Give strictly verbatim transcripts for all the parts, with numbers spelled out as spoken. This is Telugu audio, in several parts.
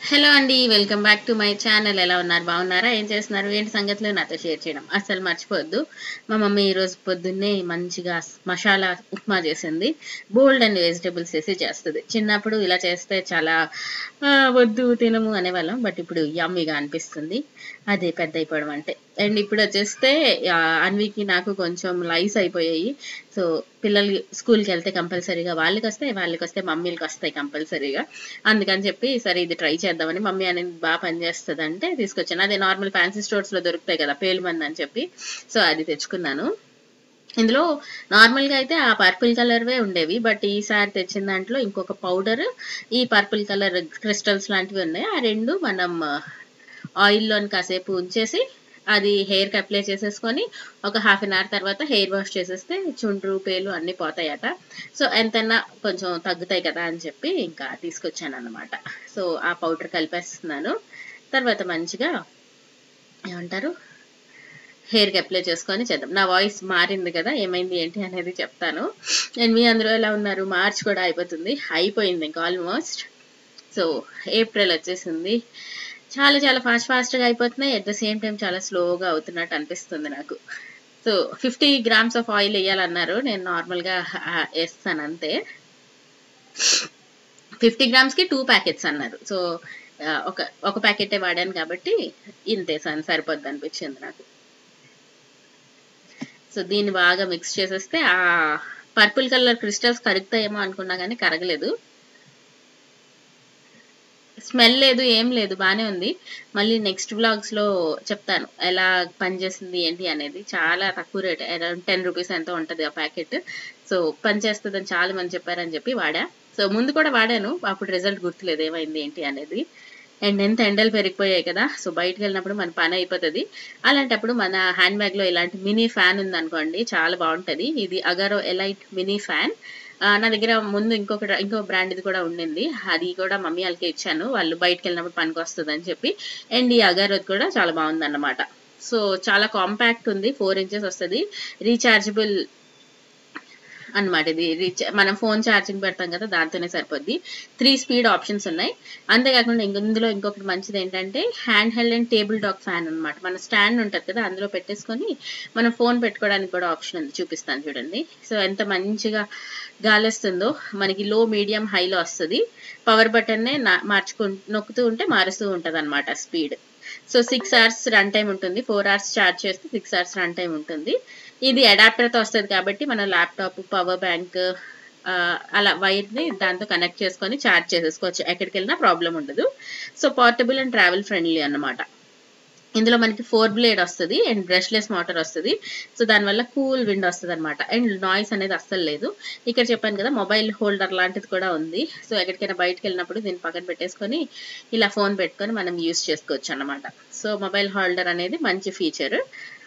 హలో అండి. Welcome back to my channel. ఎలా ఉన్నారు? బాగున్నారా? ఏం చేస్తున్నారు? ఏంటి సంగతులు నాతో షేర్ చేయడం అస్సలు మర్చిపోవద్దు. మా మమ్మీ ఈరోజు పొద్దున్నే మంచిగా స్- మసాలా ఉప్మా చేసింది. బోల్డ్ అండ్ వెజిటేబుల్స్ వేసి చేస్తుంది. చిన్నప్పుడు ఇలా చేస్తే చాలా ఆ, వద్దు తినము అనేవాళ్ళం. బట్ ఇప్పుడు యమ్మీగా అనిపిస్తుంది. అదే పెద్ద అయిపోవడం అంటే. అండ్ ఇప్పుడు వచ్చేస్తే ఆ, అన్వికి నాకు కొంచెం లైస్ అయిపోయాయి. సో పిల్లలు స్కూల్కి వెళ్తే కంపల్సరీగా వాళ్ళకి వస్తాయి, వాళ్ళకి వస్తే మమ్మీలకి వస్తాయి కంపల్సరీగా. అందుకని చెప్పి సరే ఇది ట్రై చేద్దామని, మమ్మీ అనేది బాగా పనిచేస్తుంది అంటే తీసుకొచ్చాను. అదే నార్మల్ ఫ్యాన్సీ స్టోర్స్ లో దొరుకుతాయి కదా పేలు మంది అని చెప్పి, సో అది తెచ్చుకున్నాను. ఇందులో నార్మల్ గా అయితే ఆ పర్పుల్ కలర్వే ఉండేవి, బట్ ఈసారి తెచ్చిన దాంట్లో ఇంకొక పౌడర్, ఈ పర్పుల్ కలర్ క్రిస్టల్స్ లాంటివి ఉన్నాయి. ఆ రెండు మనం ఆయిల్లోని కాసేపు ఉంచేసి అది హెయిర్ కి అప్లై చేసేసుకొని ఒక హాఫ్ అన్ అవర్ తర్వాత హెయిర్ వాష్ చేసేస్తే చుండ్రు పేలు అన్ని పోతాయట. సో ఎంతన్నా కొంచెం తగ్గుతాయి కదా అని చెప్పి ఇంకా తీసుకొచ్చాను అన్నమాట. సో ఆ పౌడర్ కలిపేస్తున్నాను. తర్వాత మంచిగా ఏమంటారు హెయిర్ కి అప్లై చేసుకొని చేద్దాం. నా వాయిస్ మారింది కదా, ఏమైంది ఏంటి అనేది చెప్తాను. అండ్ మీ అందరూ ఎలా ఉన్నారు? మార్చ్ కూడా అయిపోతుంది, అయిపోయింది ఇంకా ఆల్మోస్ట్. సో ఏప్రిల్ వచ్చేసింది. చాలా చాలా ఫాస్ట్ ఫాస్ట్ గా అయిపోతున్నాయి. అట్ ద సేమ్ టైం చాలా స్లోగా అవుతున్నట్టు అనిపిస్తుంది నాకు. So fifty grams of oil వేయాలన్నారు, నేను నార్మల్ గా ఆ, వేస్తాను అంతే. ఫిఫ్టీ గ్రామ్స్ కి టూ ప్యాకెట్స్ అన్నారు. సో ఆ, ఒక ఒక ప్యాకెటే వాడాను కాబట్టి ఇంతే సన్ సరిపోద్ది అనిపించింది నాకు. సో దీన్ని బాగా మిక్స్ చేసేస్తే ఆ పర్పుల్ కలర్ క్రిస్టల్స్ కరుగుతాయేమో అనుకున్నా కానీ కరగలేదు. స్మెల్ లేదు, ఏం లేదు, బానే ఉంది. మళ్ళీ నెక్స్ట్ వ్లాగ్స్ లో చెప్తాను ఎలా పనిచేసింది ఏంటి అనేది. చాలా తక్కువ రేట్, అరౌండ్ టెన్ రూపీస్ ఎంతో ఉంటది ఆ ప్యాకెట్. సో పనిచేస్తుందని చాలా మంది చెప్పారని చెప్పి వాడా. సో ముందు కూడా వాడాను, అప్పుడు రిజల్ట్ గుర్తులేదు ఏమైంది ఏంటి అనేది. అండ్ ఎంత ఎండలు పెరిగిపోయాయి కదా, సో బయటకు వెళ్ళినప్పుడు మన పని అయిపోతుంది. అలాంటప్పుడు మన హ్యాండ్ బ్యాగ్ లో ఇలాంటి మినీ ఫ్యాన్ ఉంది అనుకోండి, చాలా బాగుంటది. ఇది అగారో ఎలైట్ మినీ ఫ్యాన్. ఆ, నా దగ్గర ముందు ఇంకొక ఇంకో బ్రాండ్ ఇది కూడా ఉండింది, అది కూడా మమ్మీ వాళ్ళకి ఇచ్చాను, వాళ్ళు బయటకు వెళ్ళినప్పుడు పనికి వస్తుంది అని చెప్పి. అండ్ ఈ అగారోది కూడా చాలా బాగుంది అన్నమాట. సో చాలా కాంపాక్ట్ ఉంది, ఫోర్ ఇంచెస్ వస్తుంది, రీఛార్జబుల్ అన్నమాట. ఇది రీచ్ మనం ఫోన్ ఛార్జింగ్ పెడతాం కదా, దాంతోనే సరిపోద్ది. త్రీ స్పీడ్ ఆప్షన్స్ ఉన్నాయి. అంతేకాకుండా ఇంక ఇందులో ఇంకొకటి మంచిది ఏంటంటే hand held and table top fan అన్నమాట. మన స్టాండ్ ఉంటుంది కదా, అందులో పెట్టేసుకొని మనం ఫోన్ పెట్టుకోవడానికి కూడా ఆప్షన్ ఉంది, చూపిస్తాను చూడండి. సో ఎంత మంచిగా గాలి వస్తుందో మనకి. లో మీడియం హైలో వస్తుంది. పవర్ బటన్నే మార్చుకు నొక్కుతూ ఉంటే మారుస్తూ ఉంటది అనమాట speed. So six hours run time ఉంటుంది, ఫోర్ అవర్స్ ఛార్జ్ చేస్తే సిక్స్ అవర్స్ రన్ టైం ఉంటుంది. ఇది అడాప్టర్ తో వస్తుంది కాబట్టి మన ల్యాప్టాప్, పవర్ బ్యాంక్ అలా వైర్ ని దాంతో కనెక్ట్ చేసుకొని ఛార్జ్ చేసేసుకోవచ్చు, ఎక్కడికి వెళ్ళినా ప్రాబ్లం ఉండదు. So portable and travel friendly అన్నమాట. ఇందులో మనకి ఫోర్ బ్లేడ్ వస్తుంది అండ్ బ్రష్లెస్ మోటార్ వస్తుంది. సో దానివల్ల కూల్ విండ్ వస్తుంది అనమాట. అండ్ నాయిస్ అనేది అస్సలు లేదు. ఇక్కడ చెప్పాను కదా మొబైల్ హోల్డర్ లాంటిది కూడా ఉంది. సో ఎక్కడికైనా బయటకు వెళ్ళినప్పుడు దీన్ని పక్కన పెట్టేసుకొని ఇలా ఫోన్ పెట్టుకొని మనం యూస్ చేసుకోవచ్చు అన్నమాట. సో మొబైల్ హోల్డర్ అనేది మంచి ఫీచర్.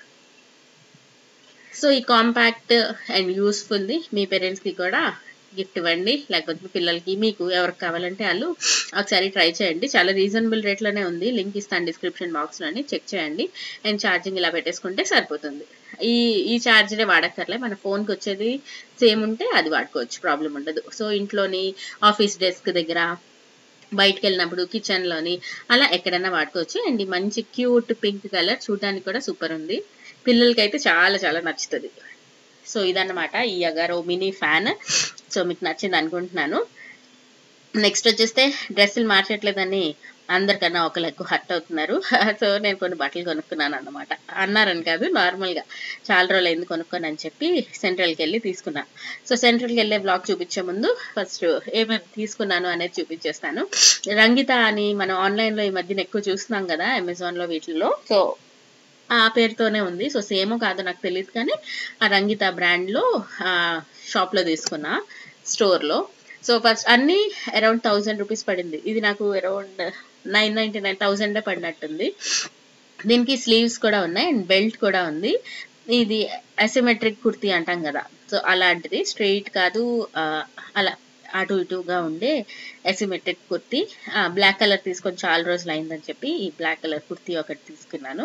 సో ఈ కాంపాక్ట్ అండ్ యూస్ఫుల్ ది మీ పేరెంట్స్ కి కూడా గిఫ్ట్ ఇవ్వండి, లేకపోతే మీ పిల్లలకి, మీకు ఎవరికి కావాలంటే వాళ్ళు ఒకసారి ట్రై చేయండి. చాలా రీజనబుల్ రేట్ లోనే ఉంది, లింక్ ఇస్తాను డిస్క్రిప్షన్ బాక్స్ లోని, చెక్ చేయండి. అండ్ ఛార్జింగ్ ఇలా పెట్టేసుకుంటే సరిపోతుంది. ఈ ఈ ఛార్జరే వాడక్కర్లే, మన ఫోన్ కి వచ్చేది సేమ్ ఉంటే అది వాడుకోవచ్చు, ప్రాబ్లం ఉండదు. సో ఇంట్లోని, ఆఫీస్ డెస్క్ దగ్గర, బయటకు వెళ్ళినప్పుడు, కిచెన్ లోని, అలా ఎక్కడైనా వాడుకోవచ్చు. అండ్ ఈ మంచి క్యూట్ పింక్ కలర్ చూడడానికి కూడా సూపర్ ఉంది, పిల్లలకి అయితే చాలా చాలా నచ్చుతుంది. సో ఇదన్నమాట ఈ అగారో మినీ ఫ్యాన్. సో మీకు నచ్చింది అనుకుంటున్నాను. నెక్స్ట్ వచ్చేస్తే డ్రెస్సులు మార్చట్లేదని అందరికన్నా ఒకరు ఎక్కువ హర్ట్ అవుతున్నారు. సో నేను కొన్ని బట్టలు కొనుక్కున్నాను అన్నమాట. అన్నారని కాదు, నార్మల్ గా చాలా రోజులు అయింది కొనుక్కొని అని చెప్పి సెంట్రల్కి వెళ్ళి తీసుకున్నా. సో సెంట్రల్కి వెళ్ళే బ్లాగ్ చూపించే ముందు ఫస్ట్ ఏమేమి తీసుకున్నాను అనేది చూపించేస్తాను. రంగిత అని మనం ఆన్లైన్ లో ఈ మధ్యన ఎక్కువ చూస్తున్నాం కదా, అమెజాన్ లో వీటిల్లో. సో ఆ పేరుతోనే ఉంది. సో సేమో కాదో నాకు తెలియదు కానీ ఆ రంగిత బ్రాండ్ లో ఆ షాప్ లో తీసుకున్నా, స్టోర్ లో. సో ఫస్ట్ అన్ని అరౌండ్ థౌజండ్ రూపీస్ పడింది. ఇది నాకు around nine ninety nine thousand పడినట్టుంది. దీనికి స్లీవ్స్ కూడా ఉన్నాయి అండ్ బెల్ట్ కూడా ఉంది. ఇది అసిమెట్రిక్ కుర్తీ అంటాం కదా, సో అలాంటిది, స్ట్రెయిట్ కాదు, ఆ, అలా అటు ఇటుగా ఉండే అసిమెట్రిక్ కుర్తీ. బ్లాక్ కలర్ తీసుకొని చాలా రోజులు అయిందని చెప్పి ఈ బ్లాక్ కలర్ కుర్తీ ఒకటి తీసుకున్నాను.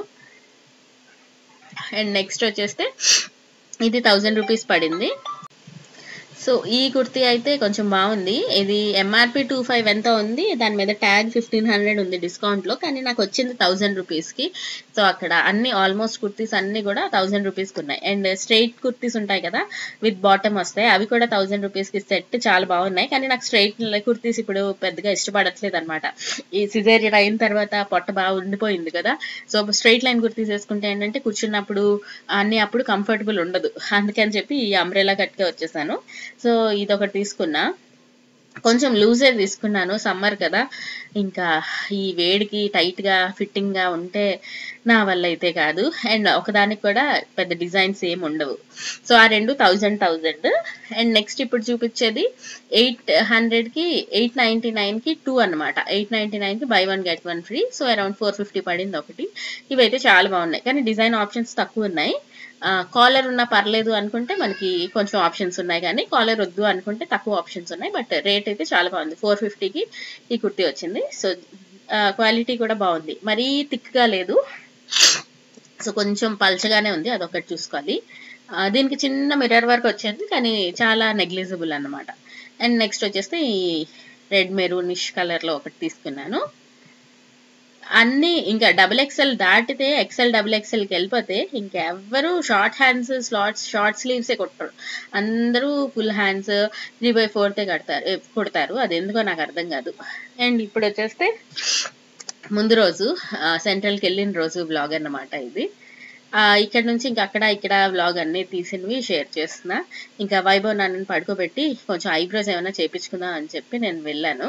అండ్ నెక్స్ట్ వచ్చేస్తే ఇది థౌజండ్ రూపీస్ పడింది. సో ఈ కుర్తీ అయితే కొంచెం బాగుంది. ఇది ఎంఆర్పి టూ ఫైవ్ ఎంత ఉంది, దాని మీద ట్యాగ్ ఫిఫ్టీన్ హండ్రెడ్ ఉంది డిస్కౌంట్ లో, కానీ నాకు వచ్చింది థౌసండ్ రూపీస్ కి. సో అక్కడ అన్ని ఆల్మోస్ట్ కుర్తీస్ అన్ని కూడా థౌసండ్ రూపీస్ కి ఉన్నాయి. అండ్ స్ట్రైట్ కుర్తీస్ ఉంటాయి కదా విత్ బాటమ్ వస్తాయి, అవి కూడా థౌసండ్ రూపీస్ కి సెట్ చాలా బాగున్నాయి. కానీ నాకు స్ట్రైట్ కుర్తీస్ ఇప్పుడు పెద్దగా ఇష్టపడట్లేదు అనమాట. ఈ సిజేరియన్ అయిన తర్వాత పొట్ట బాగా ఉండిపోయింది కదా, సో స్ట్రైట్ లైన్ కుర్తీస్ వేసుకుంటే ఏంటంటే కూర్చున్నప్పుడు అన్ని అప్పుడు కంఫర్టబుల్ ఉండదు, అందుకని చెప్పి ఈ అంబ్రెలా కట్కే వచ్చేసాను. సో ఇదొకటి తీసుకున్నా, కొంచెం లూజే తీసుకున్నాను, సమ్మర్ కదా, ఇంకా ఈ వేడికి టైట్ గా ఫిట్టింగ్ గా ఉంటే నా వల్ల అయితే కాదు. అండ్ ఒకదానికి కూడా పెద్ద డిజైన్స్ ఏమి ఉండవు. సో ఆ రెండు థౌజండ్ థౌజండ్. అండ్ నెక్స్ట్ ఇప్పుడు చూపించేది ఎయిట్ హండ్రెడ్ కి ఎయిట్ నైన్టీ నైన్ కి టూ అనమాట. ఎయిట్ నైన్టీ నైన్ కి buy one get one free. So around four fifty పడింది ఒకటి. ఇవైతే చాలా బాగున్నాయి, కానీ డిజైన్ ఆప్షన్స్ తక్కువ ఉన్నాయి. కాలర్ ఉన్నా పర్లేదు అనుకుంటే మనకి కొంచెం ఆప్షన్స్ ఉన్నాయి, కానీ కాలర్ వద్దు అనుకుంటే తక్కువ ఆప్షన్స్ ఉన్నాయి. బట్ రేట్ అయితే చాలా బాగుంది, ఫోర్ ఫిఫ్టీకి ఈ కుర్తీ వచ్చింది. సో క్వాలిటీ కూడా బాగుంది, మరీ థిక్ గా లేదు, సో కొంచెం పల్చగానే ఉంది, అదొకటి చూసుకోవాలి. దీనికి చిన్న మిర్రర్ వర్క్ వచ్చింది, కానీ చాలా నెగ్లిజిబుల్ అన్నమాట. అండ్ నెక్స్ట్ వచ్చేస్తే ఈ రెడ్ మెరూనిష్ కలర్ లో ఒకటి తీసుకున్నాను. అన్ని ఇంకా డబుల్ ఎక్స్ఎల్ దాటితే ఎక్స్ఎల్ డబుల్ ఎక్స్ఎల్కి వెళ్ళిపోతే ఇంకెవ్వరు షార్ట్ హ్యాండ్స్ స్లాట్స్ షార్ట్ స్లీవ్సే కొట్టరు, అందరూ ఫుల్ హ్యాండ్స్ త్రీ బై ఫోర్తే కడతారు కొడతారు, అది ఎందుకో నాకు అర్థం కాదు. అండ్ ఇప్పుడు వచ్చేస్తే ముందు రోజు సెంట్రల్కి వెళ్ళిన రోజు బ్లాగ్ అన్నమాట ఇది. ఇక్కడ నుంచి ఇంకా అక్కడ ఇక్కడ వ్లాగ్ అన్ని తీసినవి షేర్ చేస్తున్నా. ఇంకా వైభవ్ నాన్నని పడుకోబెట్టి కొంచెం ఐబ్రోస్ ఏమైనా చేయించుకుందాం అని చెప్పి నేను వెళ్ళాను.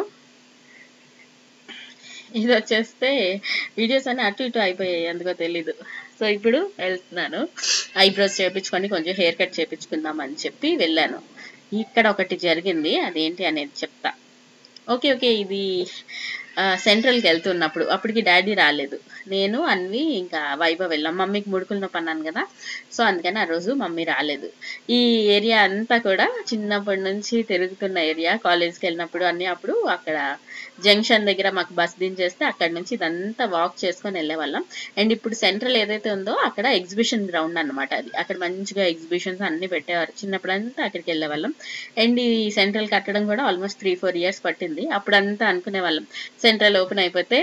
ఇది వచ్చేస్తే వీడియోస్ అన్ని అటు ఇటు అయిపోయాయి, ఎందుకో తెలీదు. సో ఇప్పుడు వెళ్తున్నాను, ఐబ్రోస్ చేయించుకొని కొంచెం హెయిర్ కట్ చేయించుకుందాం అని చెప్పి వెళ్ళాను. ఇక్కడ ఒకటి జరిగింది, అదేంటి అనేది చెప్తా. ఓకే ఓకే ఇది సెంట్రల్కి వెళ్తున్నప్పుడు, అప్పటికి డాడీ రాలేదు, నేను అన్వి ఇంకా వైభవ్ వెళ్ళాం. మమ్మీకి ముడుకులు నొప్పి అన్నాను కదా, సో అందుకని ఆ రోజు మమ్మీ రాలేదు. ఈ ఏరియా అంతా కూడా చిన్నప్పటి నుంచి తిరుగుతున్న ఏరియా, కాలేజ్కి వెళ్ళినప్పుడు అన్ని అప్పుడు అక్కడ జంక్షన్ దగ్గర మాకు బస్ దించేస్తే అక్కడ నుంచి ఇదంతా వాక్ చేసుకొని వెళ్ళేవాళ్ళం. అండ్ ఇప్పుడు సెంట్రల్ ఏదైతే ఉందో అక్కడ ఎగ్జిబిషన్ గ్రౌండ్ అనమాట, అది అక్కడ మంచిగా ఎగ్జిబిషన్స్ అన్ని పెట్టేవారు, చిన్నప్పుడంతా అక్కడికి వెళ్ళేవాళ్ళం. అండ్ ఈ సెంట్రల్ కట్టడం కూడా ఆల్మోస్ట్ త్రీ ఫోర్ ఇయర్స్ పట్టింది. అప్పుడంతా అనుకునే వాళ్ళం సెంట్రల్ ఓపెన్ అయిపోతే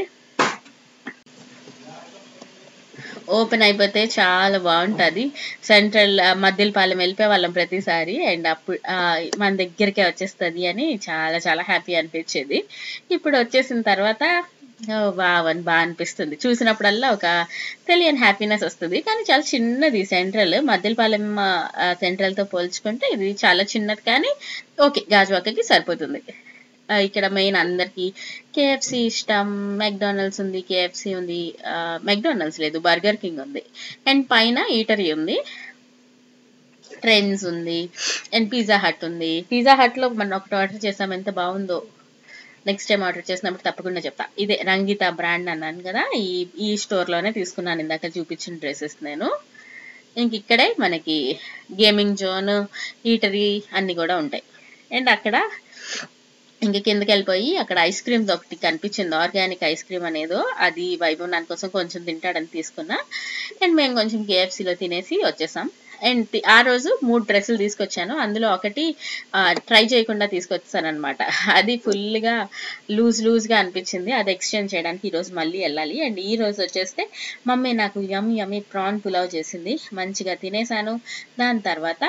ఓపెన్ అయిపోతే చాలా బాగుంటుంది, సెంట్రల్ మద్దిలపాలెం వెళ్ళిపోయే వాళ్ళం ప్రతిసారి, అండ్ అప్పుడు మన దగ్గరికే వచ్చేస్తుంది అని చాలా చాలా హ్యాపీ అనిపించేది. ఇప్పుడు వచ్చేసిన తర్వాత బావని బాగా అనిపిస్తుంది, చూసినప్పుడల్లా ఒక తెలియని హ్యాపీనెస్ వస్తుంది. కానీ చాలా చిన్నది సెంట్రల్, మద్దిలపాలెం సెంట్రల్తో పోల్చుకుంటే ఇది చాలా చిన్నది, కానీ ఓకే గాజువాకకి సరిపోతుంది. ఇక్కడ మెయిన్ అందరికి కేఎఫ్సి ఇష్టం, మెక్డానల్డ్స్ ఉంది, కేఎఫ్సి ఉంది, మెక్డానల్డ్స్ లేదు బర్గర్ కింగ్ ఉంది, అండ్ పైన ఈటరీ ఉంది, ట్రెండ్స్ ఉంది, అండ్ పిజ్జా హట్ ఉంది. పిజ్జా హట్ లో మనం ఒకటి ఆర్డర్ చేసాం, ఎంత బాగుందో, నెక్స్ట్ టైం ఆర్డర్ చేసినప్పుడు తప్పకుండా చెప్తా. ఇదే రంగిత బ్రాండ్ అన్నాను కదా, ఈ ఈ స్టోర్ లోనే తీసుకున్నాను ఇందాక చూపించిన డ్రెస్సెస్ నేను. ఇంక ఇక్కడే మనకి గేమింగ్ జోన్, ఈటరీ అన్ని కూడా ఉంటాయి. అండ్ అక్కడ ఇంక కిందకి వెళ్ళిపోయి అక్కడ ఐస్ క్రీమ్ ఒకటి కనిపించింది, ఆర్గానిక్ ఐస్ క్రీమ్ అనేదో, అది వైభవ్ నాన్న కోసం కొంచెం తింటాడని తీసుకున్నా. అండ్ మేము కొంచెం కేఎఫ్సీలో తినేసి వచ్చేసాం. అండ్ ఆ రోజు మూడు డ్రెస్సులు తీసుకొచ్చాను, అందులో ఒకటి ట్రై చేయకుండా తీసుకొచ్చాను అనమాట, అది ఫుల్గా లూజ్ లూజ్గా అనిపించింది, అది ఎక్స్చేంజ్ చేయడానికి ఈరోజు మళ్ళీ వెళ్ళాలి. అండ్ ఈ రోజు వచ్చేస్తే మమ్మీ నాకు యమ్ యమ్మీ ప్రాన్ పులావ్ చేసింది, మంచిగా తినేసాను. దాని తర్వాత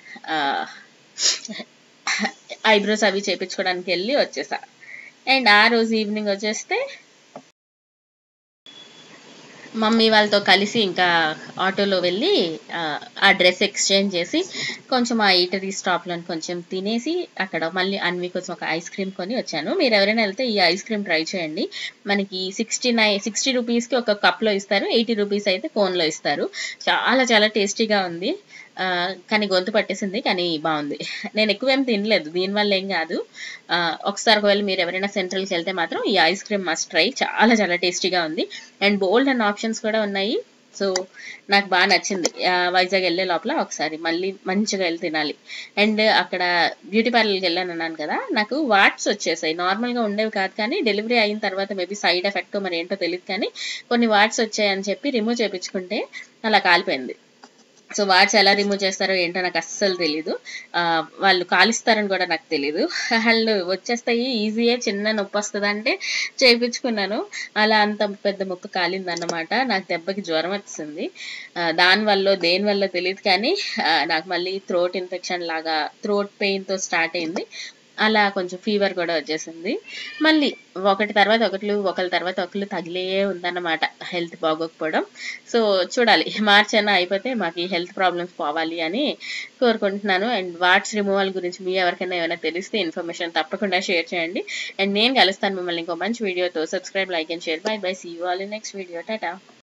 ఐబ్రోస్ అవి చేయించుకోవడానికి వెళ్ళి వచ్చేసా. అండ్ ఆ రోజు ఈవినింగ్ వచ్చేస్తే మమ్మీ వాళ్ళతో కలిసి ఇంకా ఆటోలో వెళ్ళి ఆ డ్రెస్ ఎక్స్చేంజ్ చేసి కొంచెం ఆ ఈటరీ స్టాప్లో కొంచెం తినేసి అక్కడ మళ్ళీ అన్వి కోసం ఒక ఐస్ క్రీమ్ కొని వచ్చాను. మీరు ఎవరైనా వెళ్తే ఈ ఐస్ క్రీమ్ ట్రై చేయండి, మనకి సిక్స్టీ నైన్ సిక్స్టీ రూపీస్కి ఒక కప్లో ఇస్తారు, ఎయిటీ రూపీస్ అయితే కోన్లో ఇస్తారు. చాలా చాలా టేస్టీగా ఉంది, కానీ గొంతు పట్టేసింది, కానీ బాగుంది. నేను ఎక్కువ ఏం తినలేదు, దీనివల్ల ఏం కాదు. ఒకసారి ఒకవేళ మీరు ఎవరైనా సెంట్రల్కి వెళ్తే మాత్రం ఈ ఐస్ క్రీమ్ మస్ట్ ట్రై, చాలా చాలా టేస్టీగా ఉంది. అండ్ బోల్డ్ అండ్ ఆప్షన్స్ కూడా ఉన్నాయి, సో నాకు బాగా నచ్చింది. వైజాగ్ వెళ్ళే లోపల ఒకసారి మళ్ళీ మంచిగా వెళ్ళి తినాలి. అండ్ అక్కడ బ్యూటీ పార్లర్కి వెళ్ళాను అన్నాను కదా, నాకు వాట్స్ వచ్చేసాయి, నార్మల్గా ఉండేవి కాదు, కానీ డెలివరీ అయిన తర్వాత మేబీ సైడ్ ఎఫెక్ట్ మరి ఏంటో తెలియదు, కానీ కొన్ని వాట్స్ వచ్చాయని చెప్పి రిమూవ్ చేయించుకుంటే అలా కాలిపోయింది. సో వాట్స్ ఎలా రిమూవ్ చేస్తారో ఏంటో నాకు అస్సలు తెలీదు. ఆహ్, వాళ్ళు కాలిస్తారని కూడా నాకు తెలీదు. వాళ్ళు వచ్చేస్తాయి ఈజీయే, చిన్న నొప్పొస్తదంటే చేపించుకున్నాను. అలా అంత పెద్ద ముక్క కాలిందన్నమాట. నాకు దెబ్బకి జ్వరం వచ్చేసింది. ఆహ్, దానివల్లో దేనివల్లో తెలీదు కానీ ఆహ్, నాకు మళ్ళీ థ్రోట్ ఇన్ఫెక్షన్ లాగా థ్రోట్ పెయిన్‌తో స్టార్ట్ అయింది. అలా కొంచెం ఫీవర్ కూడా వచ్చేసింది. మళ్ళీ ఒకటి తర్వాత ఒకట్లు, ఒకళ్ళ తర్వాత ఒకళ్ళు తగిలే ఉందన్నమాట హెల్త్ బాగోకపోవడం. సో చూడాలి మార్చ్ అన్నా అయిపోతే మాకు ఈ హెల్త్ ప్రాబ్లమ్స్ పోవాలి అని కోరుకుంటున్నాను. అండ్ వాట్స్ రిమూవల్ గురించి మీ ఎవరికైనా ఏమైనా తెలిస్తే ఇన్ఫర్మేషన్ తప్పకుండా షేర్ చేయండి. అండ్ నేను కలుస్తాను మిమ్మల్ని ఇంకో మంచి వీడియోతో. Subscribe, like and share. Bye bye. See you all in next video. Tata.